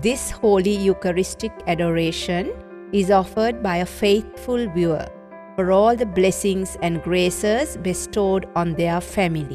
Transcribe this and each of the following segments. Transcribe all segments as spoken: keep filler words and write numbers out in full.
This holy Eucharistic adoration is offered by a faithful viewer for all the blessings and graces bestowed on their family.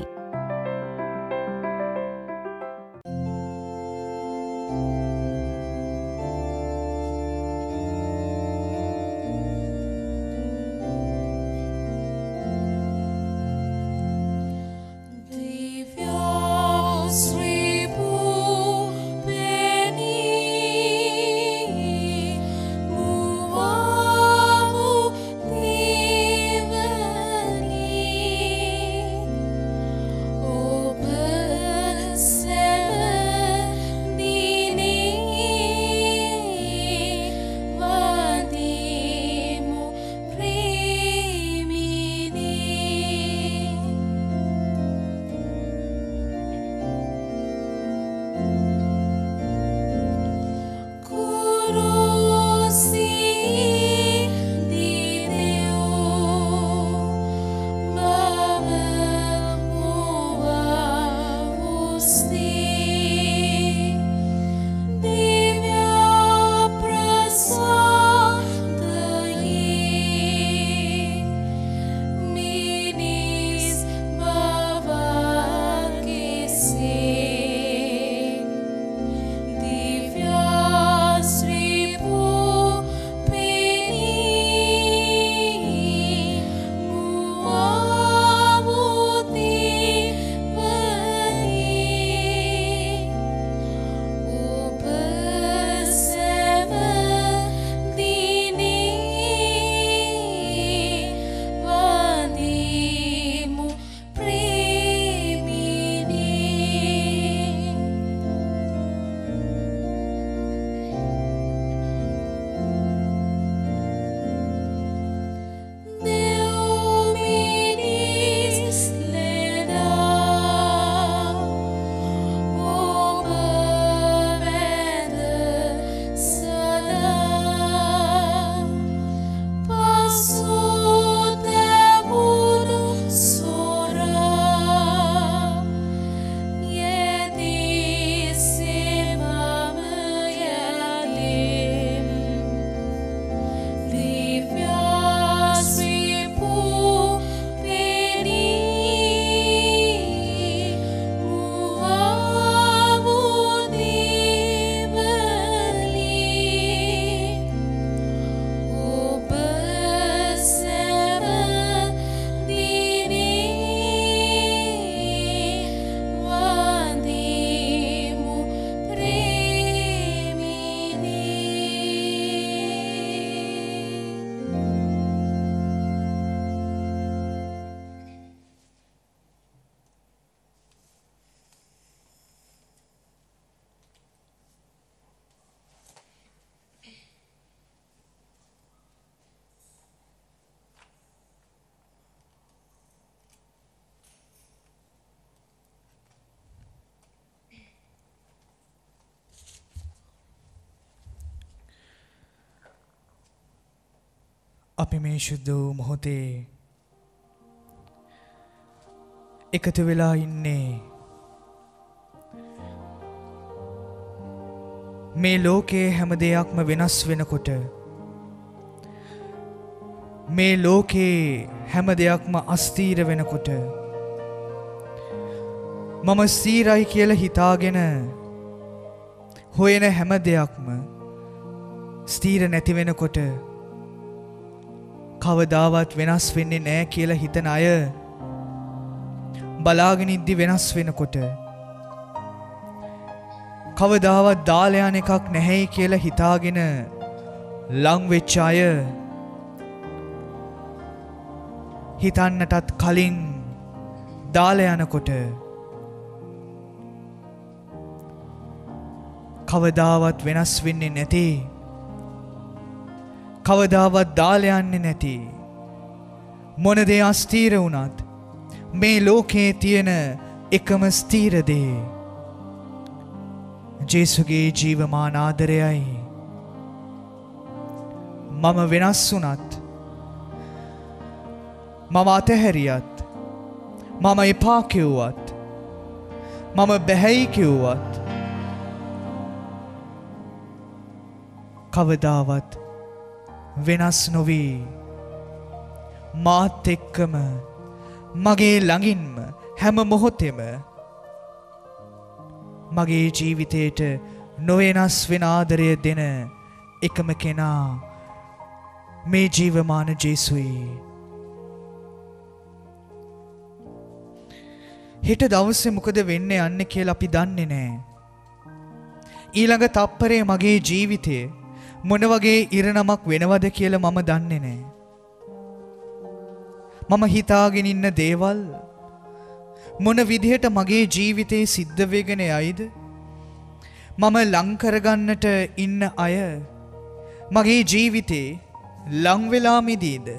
අපි මේ ශුද්ධ වූ මොහොතේ එකතු වෙලා ඉන්නේ මේ ලෝකයේ හැම දෙයක්ම වෙනස් වෙනකොට මේ ලෝකයේ හැම දෙයක්ම අස්ථීර වෙනකොට මම ස්ථීරයි කියලා හිතාගෙන හොයන හැම දෙයක්ම ස්ථීර නැති වෙනකොට කවදාවත් වෙනස් වෙන්නේ නැහැ කියලා හිතන අය බලාගෙන ඉද්දි වෙනස් වෙනකොට කවදාවත් දාලා යන එකක් නැහැයි කියලා හිතාගෙන ලං වෙච්ච අය හිතන්නටත් කලින් දාලා යනකොට කවදාවත් වෙනස් වෙන්නේ නැති කවදාවත් දාලා යන්නේ නැති මොන දේ අස්ථීර වුණත් මේ ලෝකේ තියෙන එකම ස්ථීර දේ ජේසුගේ ජීවමාන ආදරයයි. මම වෙනස් වුණත් මම අතහැරියත් මම එපා කිව්වත් මම බැහැයි කිව්වත් කවදාවත් වෙනස් නොවී මාත් එක්කම මගේ ළඟින්ම හැම මොහොතෙම මගේ ජීවිතයට නොවෙනස් වෙන ආදරය දෙන එකම කෙනා මේ ජීවමාන ජේසුයි. හෙට දවසේ මොකද වෙන්න යන්නේ කියලා අපි දන්නේ නැහැ. ඊළඟ තප්පරේ මගේ ජීවිතේ මොන වගේ ඉරණමක් වෙනවද කියලා මම දන්නේ නැහැ. මම හිතාගෙන ඉන්න දේවල් මොන විදිහට මගේ ජීවිතේ සිද්ධ වෙගෙන යයිද? මම ලං කරගන්නට ඉන්න අය මගේ ජීවිතේ ලං වෙලා මිදීද?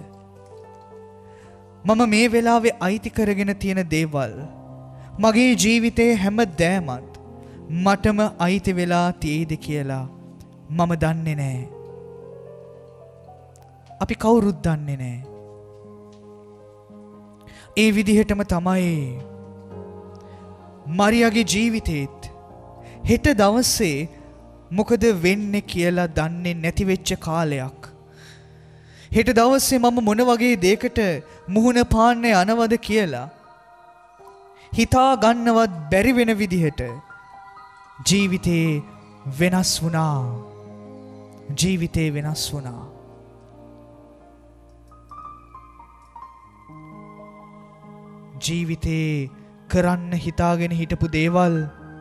මම මේ වෙලාවේ අයිති කරගෙන තියෙන දේවල් මගේ ජීවිතේ හැම දෑමත් මටම අයිති වෙලා තියෙයිද කියලා මම දන්නේ නැහැ. අපි කවුරුත් දන්නේ නැහැ. ඒ විදිහටම තමයි මරියාගේ ජීවිතේත් හෙට දවසේ මොකද වෙන්නේ කියලා දන්නේ නැති වෙච්ච කාලයක්. හෙට දවසේ මම මොන වගේ දෙයකට මුහුණ පාන්න යනවද කියලා හිතා ගන්නවත් බැරි වෙන විදිහට ජීවිතේ වෙනස් වුණා. ජීවිතේ වෙනස් වුණා. ජීවිතේ කරන්න හිතාගෙන හිටපු දේවල්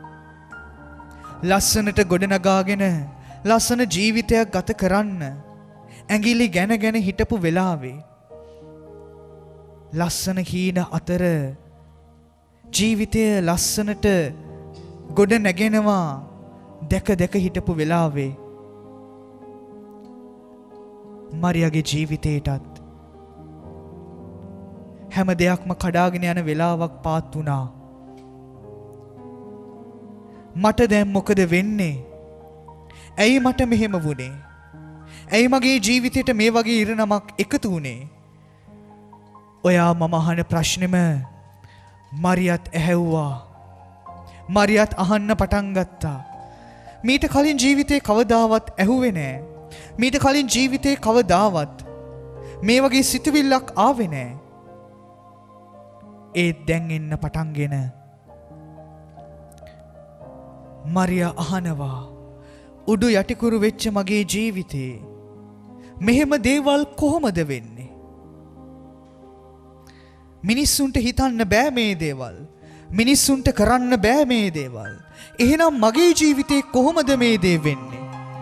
ලස්සනට ගොඩනගාගෙන ලස්සන ජීවිතයක් ගත කරන්න ඇඟිලි ගැන ගැන හිටපු වෙලාවේ ලස්සන හීන අතර ජීවිතය ලස්සනට ගොඩ නැගෙනවා දැක දැක හිටපු වෙලාවේ මරියාගේ ජීවිතේටත් හැම දෙයක්ම කඩාගෙන යන වෙලාවක් පාත් වුණා. මට දැන් මොකද වෙන්නේ? ඇයි මට මෙහෙම වුනේ? ඇයි මගේ ජීවිතේට මේ වගේ ඉරණමක් එකතු වුනේ? ඔයා මම අහන ප්‍රශ්නෙම මරියත් ඇහැව්වා. මරියත් අහන්න පටන් ගත්තා. මීට කලින් ජීවිතේ කවදාවත් ඇහුවේ නෑ. මීට කලින් ජීවිතේ කවදාවත් මේ වගේ සිතුවිල්ලක් ආවේ නෑ. ඒත් දැන් එන්න පටන්ගෙන මරියා අහනවා උඩු යටිකුරු වෙච්ච මගේ ජීවිතේ මෙහෙම දේවල් කොහොමද වෙන්නේ? මිනිස්සුන්ට හිතන්න බෑ මේ දේවල්. මිනිස්සුන්ට කරන්න බෑ මේ දේවල්. එහෙනම් මගේ ජීවිතේ කොහොමද මේ දේ වෙන්නේ?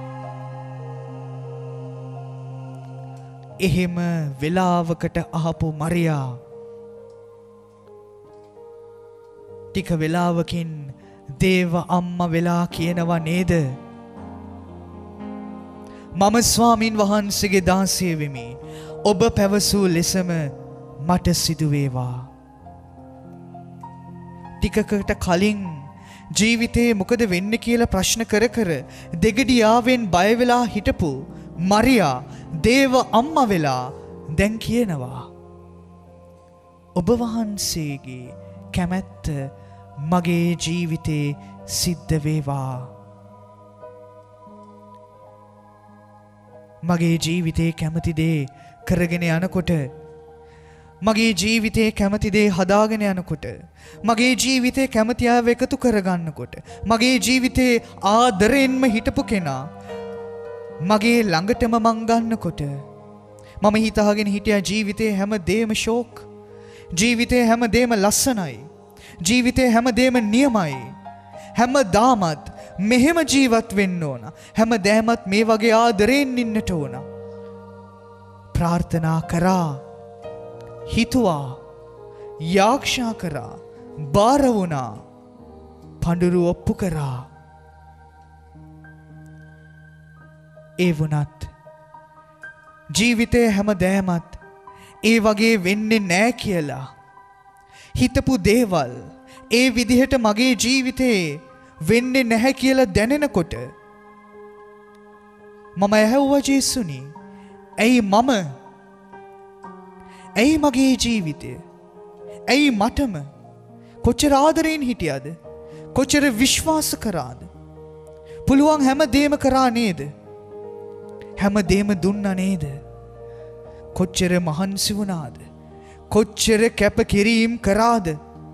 එහෙම වෙලාවකට අහපු මරියා ටික වෙලාවකින් දේව අම්මා වෙලා කියනවා නේද? මම ස්වාමින් වහන්සේගේ දාසිය වෙමි. ඔබ පැවසූ ලෙසම මට සිදු වේවා. ටිකකට කලින් ජීවිතේ මොකද වෙන්නේ කියලා ප්‍රශ්න කර කර දෙගඩියාවෙන් බය වෙලා හිටපු මරියා දේව අම්මා වෙලා දැන් කියනවා ඔබ වහන්සේගේ කැමැත්ත මගේ ජීවිතේ සිද්ධ වේවා. මගේ ජීවිතේ කැමති දේ කරගෙන යනකොට මගේ ජීවිතේ කැමති දේ හදාගෙන යනකොට මගේ ජීවිතේ කැමති අයව එකතු කරගන්නකොට මගේ ජීවිතේ ආදරෙන්ම හිටපු කෙනා මගේ ළඟටම මං ගන්නකොට මම හිතාගෙන හිටියා ජීවිතේ හැම දෙයක්ම ෂෝක්. ජීවිතේ හැම දෙයක්ම ලස්සනයි. ජීවිතේ හැම දෙයක්ම නියමයි. හැමදාමත් මෙහෙම ජීවත් වෙන්න ඕන. හැමදාමත් මේ වගේ ආදරෙන් ඉන්නට ඕන. ප්‍රාර්ථනා කරා, හිතුවා, යාක්ෂා කරා, බාර වුණා, පඳුරු ඔප්පු කරා. ඒ වුණත් ජීවිතේ හැමදාමත් ඒ වගේ වෙන්නේ නැහැ කියලා හිතපු දේවල් ඒ විදිහට මගේ ජීවිතේ වෙන්නේ නැහැ කියලා දැනෙනකොට මම ඇහුවා ජේසුනි, ඇයි මම? ඇයි මගේ ජීවිතය? ඇයි මටම? කොච්චර ආදරෙන් හිටියද? කොච්චර විශ්වාස කරාද? පුළුවන් හැම දෙයක්ම කරා නේද? හැමදේම දුන්නා නේද? කොච්චර මහන්සි වුණාද? කොච්චර කැපකිරීම කරාද?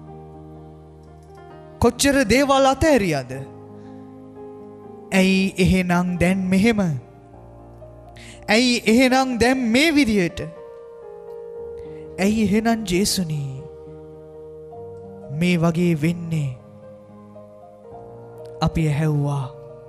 කොච්චර දේවල් අතෑරියාද? ඇයි එහෙනම් දැන් මෙහෙම? ඇයි එහෙනම් දැන් මේ විදියට? ඇයි එහෙනම් ජේසුනි මේ වගේ වෙන්නේ? අපි ඇහැව්වා.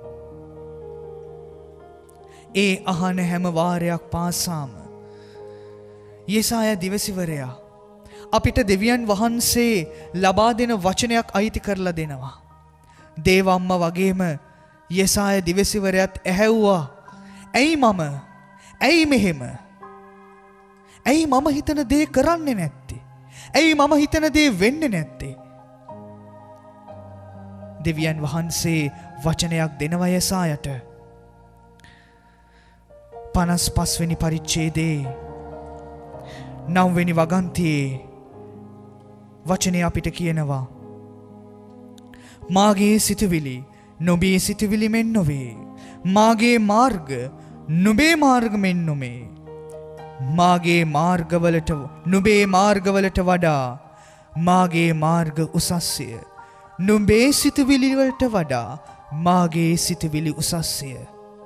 ඒ අහන හැම වාරයක් පාසාම යෙසායා දිවසිවරයා අපිට දෙවියන් වහන්සේ ලබා දෙන වචනයක් අයිති කරලා දෙනවා. දේවම්ම වගේම යෙසායා දිවසිවරයාත් ඇහැව්වා. ඇයි මම? ඇයි මෙහෙම? ඇයි මම හිතන දේ කරන්නේ නැත්තේ? ඇයි මම හිතන දේ වෙන්නේ නැත්තේ? දෙවියන් වහන්සේ වචනයක් දෙනවා යෙසායට. පනස් පස් වෙනි පරිච්ඡේදයේ නව වෙනි වගන්තියේ වචනය අපිට කියනවා. මාගේ සිතුවිලි නුඹේ සිතුවිලි මෙන් නොවේ. මාගේ මාර්ග නුඹේ මාර්ග මෙන් නොමේ. මාගේ මාර්ගවලට නුඹේ මාර්ගවලට වඩා මාගේ මාර්ග උසස්ය. නුඹේ සිතුවිලි වලට වඩා මාගේ සිතුවිලි උසස්ය.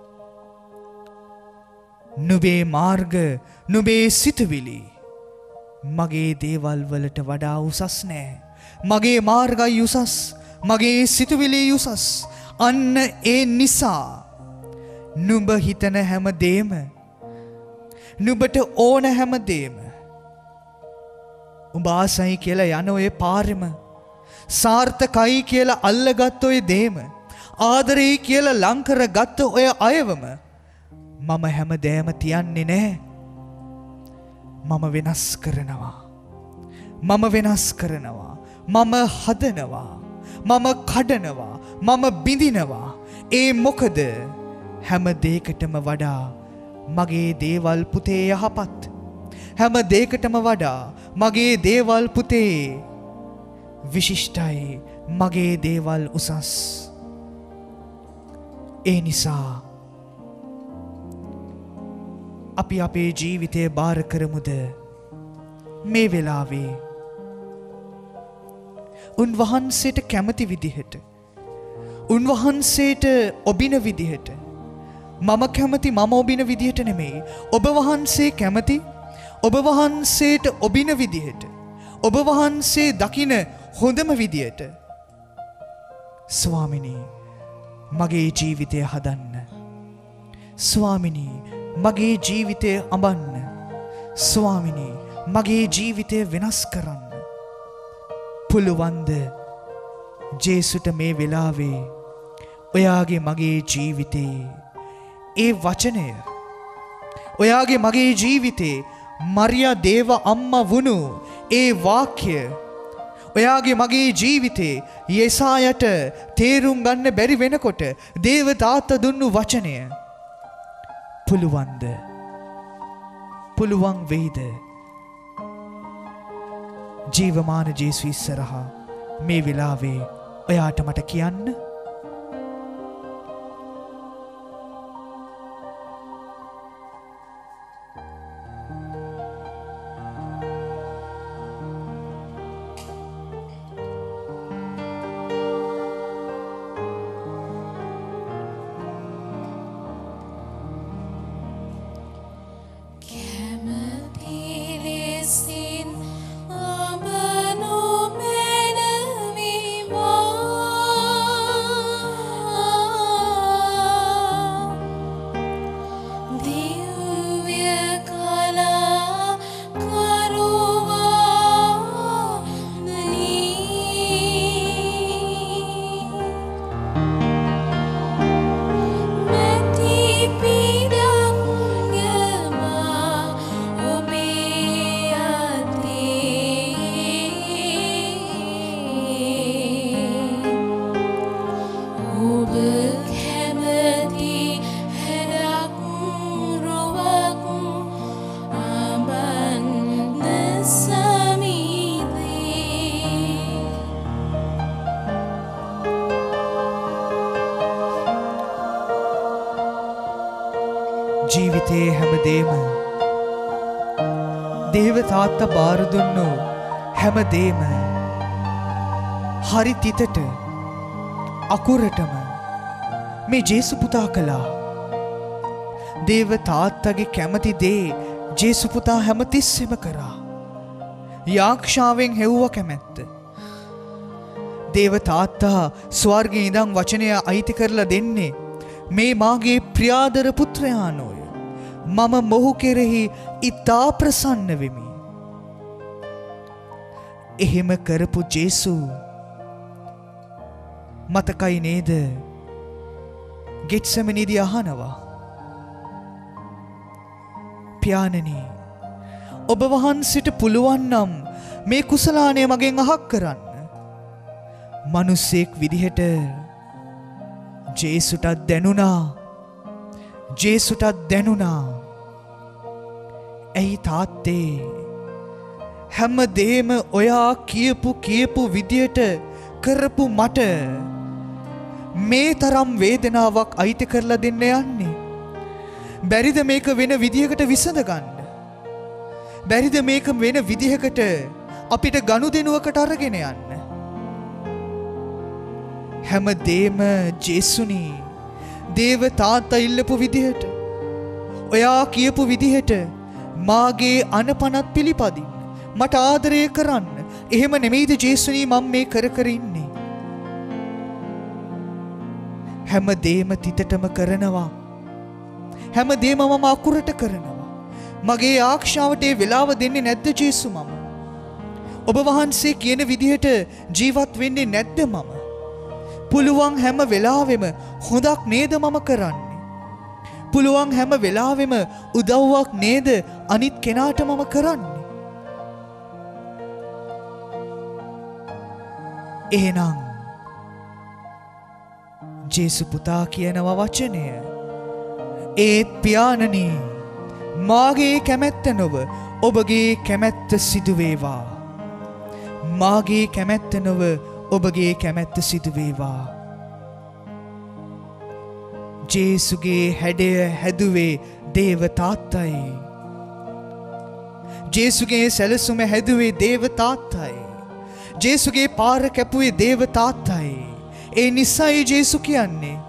නුඹේ මාර්ග නුඹේ සිතුවිලි මගේ දේවල් වලට වඩා උසස් නෑ. මගේ මාර්ගයි උසස්. මගේ සිතුවිලි උසස්. අන්න ඒ නිසා නුඹ හිතන හැම දේම, නුඹට ඕන හැම දේම, උඹ ආසයි කියලා යන ඔය පාරෙම, සාර්ථකයි කියලා අල්ලගත් ඔය දේම, ආදරෙයි කියලා ලං කරගත් ඔය අයවම මම හැම දෑම තියන්නේ නැහැ. මම වෙනස් කරනවා. මම වෙනස් කරනවා. මම හදනවා. මම කඩනවා. මම බිඳිනවා. ඒ මොකද හැම දෙයකටම වඩා මගේ දේවල් පුතේ යහපත්. හැම දෙයකටම වඩා මගේ දේවල් පුතේ විශිෂ්ටයි. මගේ දේවල් උසස්. ඒ නිසා අපි අපේ ජීවිතය බාර කරමුද මේ වෙලාවේ උන්වහන්සේට කැමති විදිහට, උන්වහන්සේට ඔබින විදිහට. මම කැමති මම ඔබින විදිහට නෙමෙයි. ඔබ වහන්සේ කැමති ඔබ වහන්සේට ඔබින විදිහට, ඔබ වහන්සේ දකින හොඳම විදිහට. ස්වාමිනී මගේ ජීවිතය හදන්න. ස්වාමිනී මගේ ජීවිතය අඹන්න. ස්වාමිනී මගේ ජීවිතය වෙනස් කරන්න. පුළුවන්ද ජේසුට මේ වෙලාවේ ඔයාගේ මගේ ජීවිතේ ඒ වචනය, ඔයාගේ මගේ ජීවිතේ මරියා දේව අම්මා වුණු ඒ වාක්‍ය, ඔයාගේ මගේ ජීවිතේ යෙසායට තේරුම් ගන්න බැරි වෙනකොට දේව තාත්තා දුන්නු වචනය පුළුවන්ද? පුළුවන් වෙයිද? ජීවමාන ජේසු ඉස්සරහා මේ වෙලාවේ ඔයාට මට කියන්න. Sin ජීවිතයේ හැමදේම දේව තාත්තා බාර දුන්නු හැමදේම හරි තිතට අකුරටම මේ ජේසු පුතා කළා. දේව තාත්තගේ කැමති දේ ජේසු පුතා හැමතිස්සෙම කරා. යාක්ෂාවෙන් හෙව්ව කැමැත්ත. දේව තාත්තා ස්වර්ගයේ ඉඳන් වචනය අයිති කරලා දෙන්නේ මේ මාගේ ප්‍රියාදර පුත්‍රයාණෝය. මම මොහු කෙරෙහි ඉතා ප්‍රසන්න වෙමි. එහෙම කරපු ජේසු මතකයි නේද? ගෙට්සෙමනේදී අහනවා, පියාණනි, ඔබ වහන්සේට පුළුවන් නම් මේ කුසලානය මගෙන් අහක් කරන්න. මිනිසෙක් විදිහට ජේසුටත් දැනුණා. ජේසුටත් දැනුණා. ඇයි තාත්තේ හැම දෙම ඔයා කියපු කියපු විදියට කරපු මට මේ තරම් වේදනාවක් අයිති කරලා දෙන්න යන්නේ? බැරිද මේක වෙන විදිහකට විසඳ ගන්න? බැරිද මේක වෙන විදිහකට අපිට ගනුදෙනුවකට අරගෙන යන්න? හැම දෙම ජේසුනි දේව තාත්තා ඉල්ලපු විදිහට, ඔයා කියපු විදිහට මාගේ අනපනත් පිළිපදින්න, මට ආදරය කරන්න. එහෙම නෙමෙයිද ජේසුනි මම මේ කර කර ඉන්නේ? හැම දෙම තිතටම කරනවා. හැම දෙම මම අකුරට කරනවා. මගේ ආක්ෂාවට ඒ වෙලාව දෙන්නේ නැද්ද ජේසු? මම ඔබ වහන්සේ කියන විදිහට ජීවත් වෙන්නේ නැද්ද? මම පුළුවන් හැම වෙලාවෙම හොඳක් නේද මම කරන්නේ? පුළුවන් හැම වෙලාවෙම උදව්වක් නේද අනිත් කෙනාට මම කරන්නේ? එහෙනම් ජේසු පුතා කියනවා වචනය, ඒත් පියාණනි මාගේ කැමැත්ත නොව ඔබගේ කැමැත්ත සිදු වේවා. මාගේ කැමැත්ත නොව ඔබගේ කැමැත්ත සිදු වේවා. ජේසුගේ හැඩය හැදුවේ දේව තාත්තයි. ජේසුගේ සැලසුම හැදුවේ දේව තාත්තයි. ජේසුගේ පාර කැපුවේ දේව තාත්තයි. ඒ නිසායි ජේසු කියන්නේ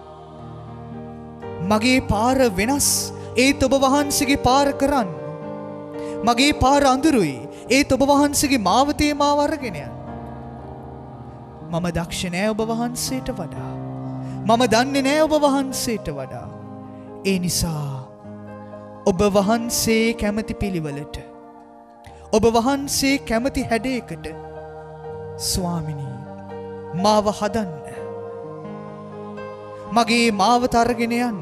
මගේ පාර වෙනස්, ඒත් ඔබ වහන්සේගේ පාර කරන්න. මගේ පාර අඳුරුයි, ඒත් ඔබ වහන්සේගේ මාවතේ මාව අරගෙන යන්න. මම දක්ෂ නෑ ඔබ වහන්සේට වඩා. මම දන්නේ නෑ ඔබ වහන්සේට වඩා. ඒ නිසා ඔබ වහන්සේ කැමති පිළිවෙලට, ඔබ වහන්සේ කැමති හැඩයකට ස්වාමිනී මාව හදන්න. මගේ මාවත අරගෙන යන්න.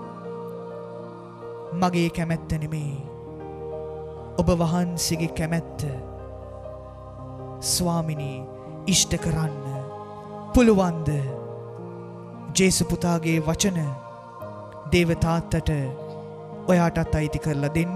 මගේ කැමැත්ත නෙමේ, ඔබ වහන්සේගේ කැමැත්ත ස්වාමිනී ඉෂ්ට කරන්න පුළුවන්ද? ජේසු පුතාගේ වචන දේව තාත්තට ඔයාටත් අයිති කරලා දෙන්න.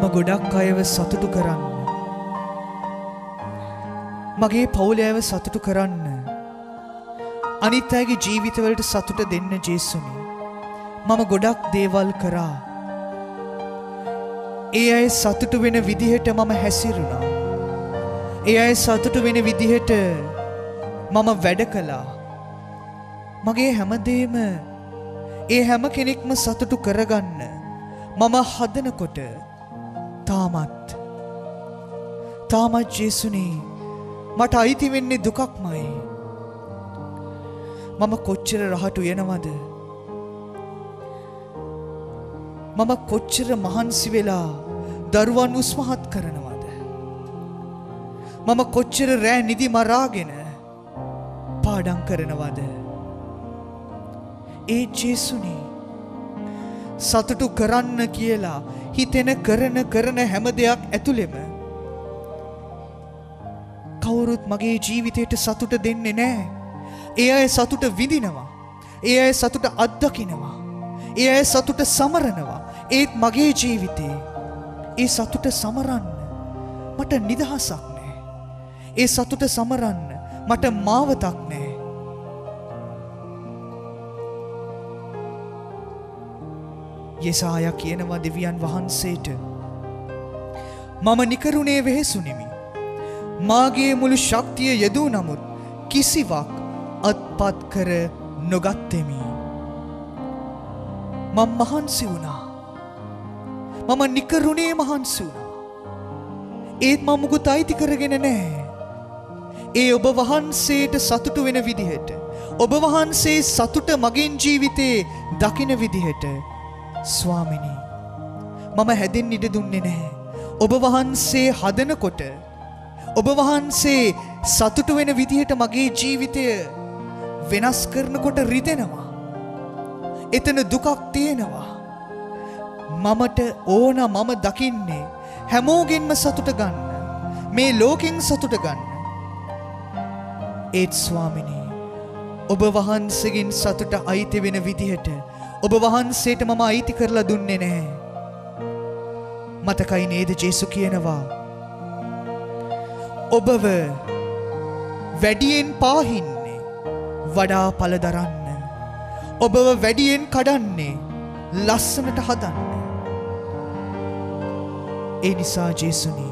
ගොඩක් අයව සතුටු කරන්න. මගේ පවුලේ අයව සතුටු කරන්න. අනිත් අයගේ ජීවිතවලට සතුට දෙන්න ජේසුනි. මම ගොඩක් දේවල් කරා. ඒ අය සතුටු වෙන විදිහට මම හැසිරුණා. ඒ අය සතුටු වෙන විදිහට මම වැඩ කළා. මගේ හැමදේම ඒ හැම කෙනෙක්ම සතුටු කරගන්න මම හදනකොට තාමත් තාමත් ජේසුනි මට අයිති වෙන්නේ දුකක්මයි. මම කොච්චර රහටු යනවද? මම කොච්චර මහන්සි වෙලා දරුවන් උස්මහත් කරනවද? මම කොච්චර රෑ නිදි මරාගෙන පාඩම් කරනවද? ඒ ජේසුනි සතුටු කරන්න කියලා හිතෙන කරන කරන හැම දෙයක් ඇතුළෙම කවුරුත් මගේ ජීවිතයට සතුට දෙන්නේ නැහැ. ඒ අය සතුට විඳිනවා. ඒ අය සතුට අත්දකිනවා. ඒ අය සතුට සමරනවා. ඒත් මගේ ජීවිතේ ඒ සතුට සමරන්න මට නිදහසක් නැහැ. ඒ සතුට සමරන්න මට මාවතක් නැහැ. යෙසායා කියනවා දෙවියන් වහන්සේට මම නිකරුණේ වෙහෙසුනිමි. මාගේ මුළු ශක්තිය යෙදූ නමුත් කිසිවක් අත්පත් කර නොගත්තෙමි. මම මහන්සි වුණා. මම නිකරුණේ මහන්සි වුණා. ඒත් මම මුකුත් අයිති කරගෙන නැහැ. ඒ ඔබ වහන්සේට සතුටු වෙන විදිහට ඔබ වහන්සේ සතුට මගෙන් ජීවිතේ දකින විදිහට ස්වාමිනී මම හැදෙන්න ඉඩ දුන්නේ නැහැ. ඔබ වහන්සේ හදනකොට ඔබ වහන්සේ සතුටු වෙන විදිහට මගේ ජීවිතය වෙනස් කරනකොට රිදෙනවා. එතන දුකක් තියෙනවා. මමට ඕන මම දකින්නේ හැමෝගෙන්ම සතුට ගන්න. මේ ලෝකෙන් සතුට ගන්න. ඒත් ස්වාමිනී ඔබ වහන්සේගෙන් සතුට අයිති වෙන විදිහට ඔබ වහන්සේට මම අයිති කරලා දුන්නේ නැහැ. මතකයි නේද ජේසු කියනවා ඔබව වැඩියෙන් පාහින්නේ වඩා ඵල දරන්න. ඔබව වැඩියෙන් කඩන්නේ ලස්සනට හදන්න. ඒ නිසා ජේසුනි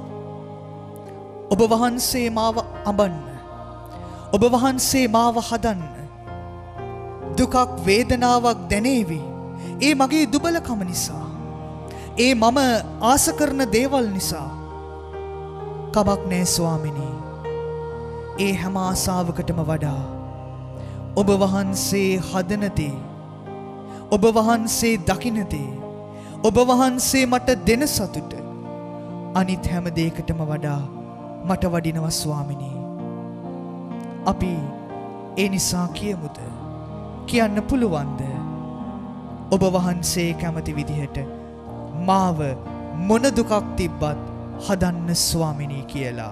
ඔබ වහන්සේ මාව අඹන්න. ඔබ වහන්සේ මාව හදන්න. දුකක් වේදනාවක් දැනේවි. ඒ මගේ දුබලකම නිසා. ඒ මම ආස කරන දේවල් නිසා. කමක් නෑ ස්වාමිනී. ඒ හැම ආසාවකටම වඩා ඔබ වහන්සේ හදන දේ, ඔබ වහන්සේ දකින දේ, ඔබ වහන්සේ මට දෙන සතුට අනිත් හැම දෙයකටම වඩා මට වඩිනවා ස්වාමිනී. අපි ඒ නිසා කියමුද? කියන්න පුළුවන්ද? ඔබ වහන්සේ කැමති විදිහට මාව මොන දුකක් තිබ්බත් හදන්න ස්වාමිනී කියලා.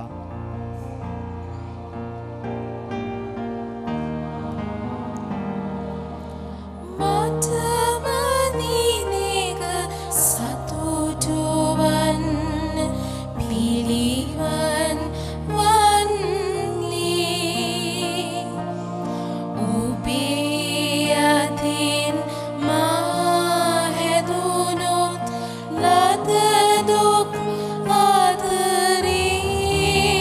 Adore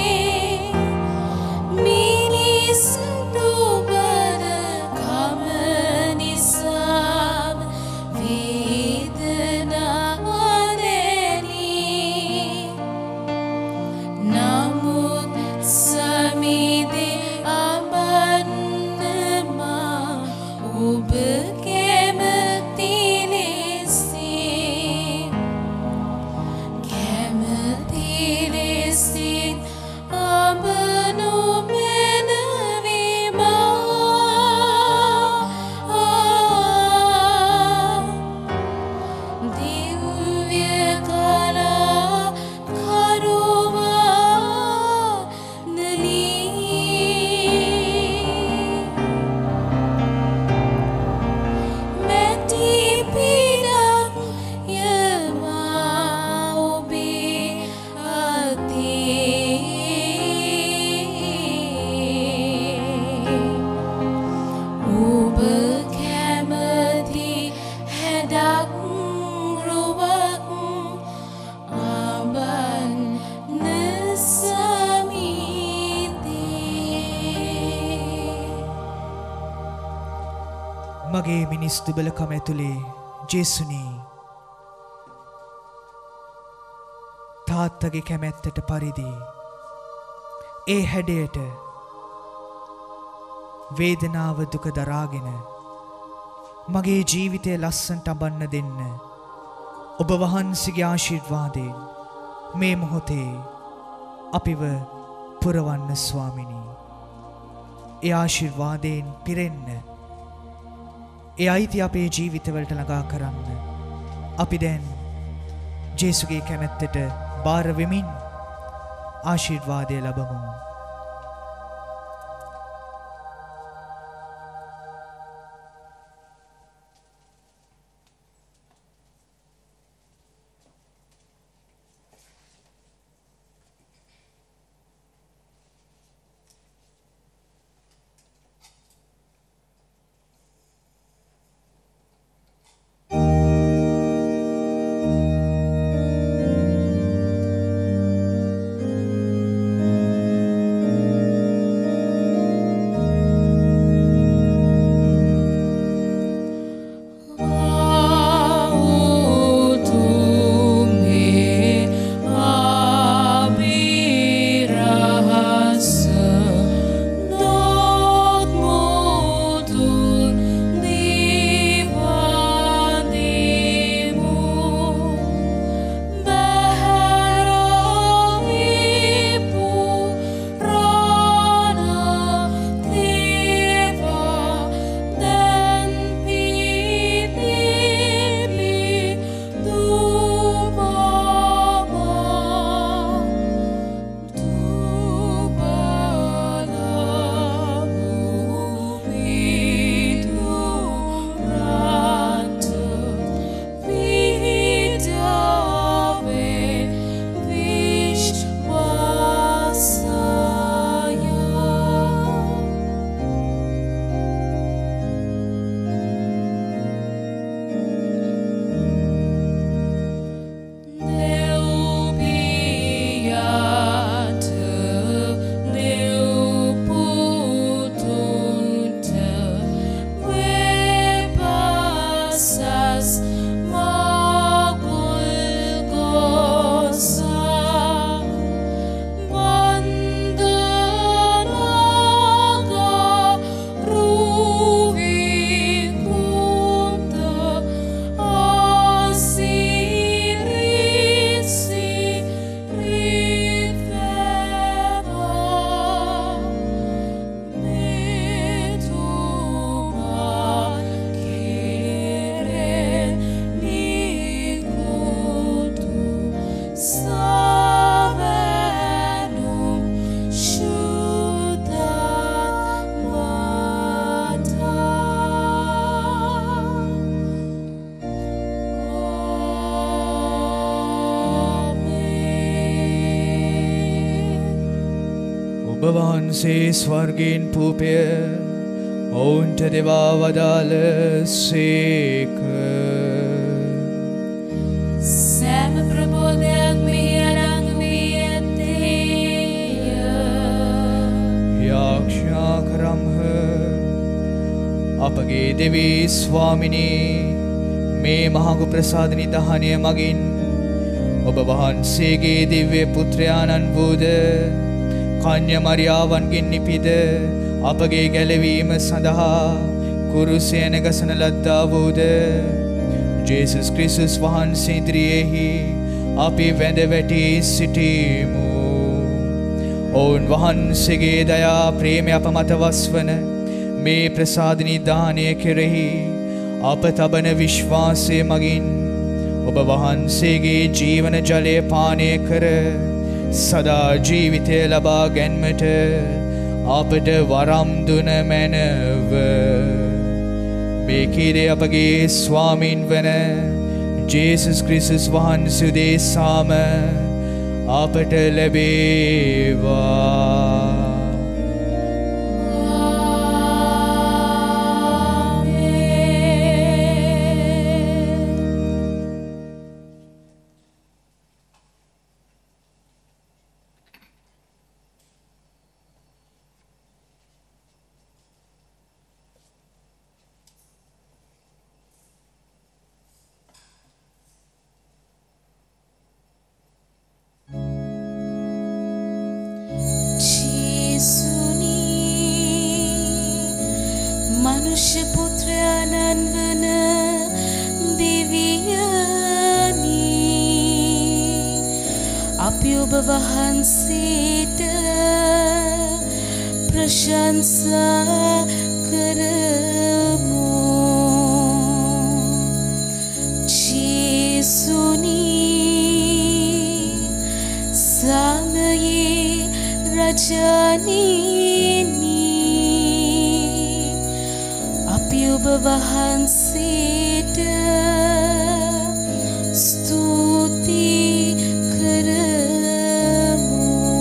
මගේ මිනිස් දුබලකම ඇතුලේ ජේසුනි තාත්තගේ කැමැත්තට පරිදි ඒ හැඩයට වේදනාව දුක දරාගෙන මගේ ජීවිතය ලස්සනට අඹන්න දෙන්න ඔබ වහන්සේගේ ආශිර්වාදයෙන් මේ මොහොතේ අපිව පුරවන්න ස්වාමිනී. ඒ ආශිර්වාදයෙන් පිරෙන්න ඒ අයිති අපේ ජීවිතවලට ළඟා කරන්න අපි දැන් ජේසුගේ කැමැත්තට බාර වෙමින් ආශිර්වාදය ලබමු. වහන්සේ ස්වර්ගයෙන් පූපය ඔවුන්ට දෙවා වදාළ සේක. සෑම ප්‍රබෝධයක් මෙහි අරන් වී ඇත්තේය. යාක්ෂා කරම්හ අපගේ දෙවී ස්වාමිනී මේ මහඟු ප්‍රසාද නිධානය මගින් ඔබ වහන්සේගේ දිව්‍ය පුත්‍රයාණන් වූද කන්‍ය මරියාවන්ගෙන් නිපිද අපගේ ගැලවීම සඳහා කුරුසය නැගසන ලද්දා වූද ජේසුස් ක්‍රිස්තුස් වහන්සේ ඉදිරියේහි අපි වැඳ වැටි සිටීමු. ඔවුන් වහන්සේගේ දයා ප්‍රේමය අප මත වස්වන මේ ප්‍රසාද නිධානය කෙරෙහි අප තබන විශ්වාසය මගින් ඔබ වහන්සේගේ ජීවන ජලය පානය කර සදා ජීවිතය ලබා ගැන්මට අපට වරම් දුන මැනව. මේ කීරය අපගේ ස්වාමීන් වන ජේසුස් ක්‍රිස්තුස් වහන්සේ උදෙසාම අපට ලැබේවා. මනුෂ්‍ය පුත්‍රයාණන් වන දෙවියනි අපි ඔබ වහන්සේට ප්‍රශංසා කරමු ජේසුනි සමයේ රජානිනි අපි ඔබ වහන්සේට ස්තුති කරමු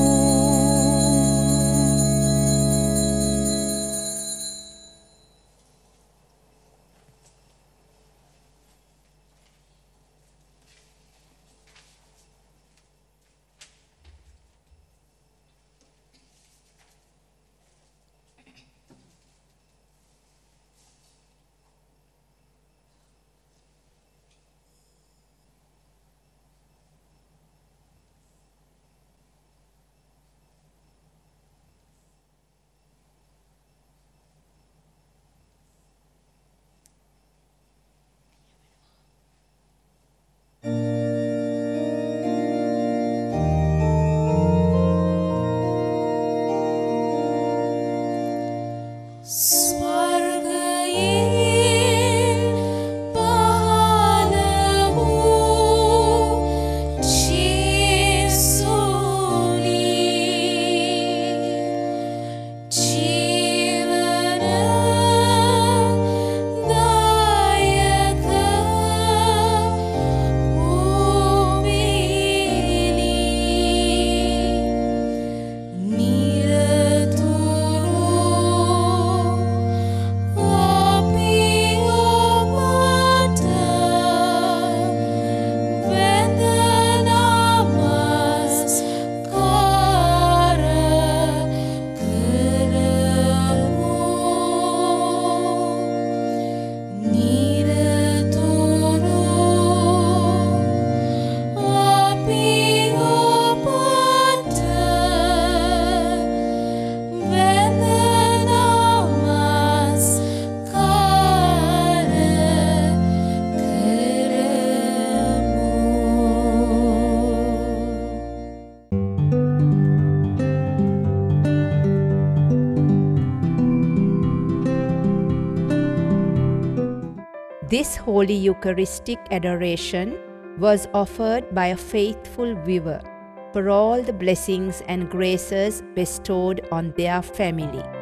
This Holy Eucharistic adoration was offered by a faithful viewer for all the blessings and graces bestowed on their family.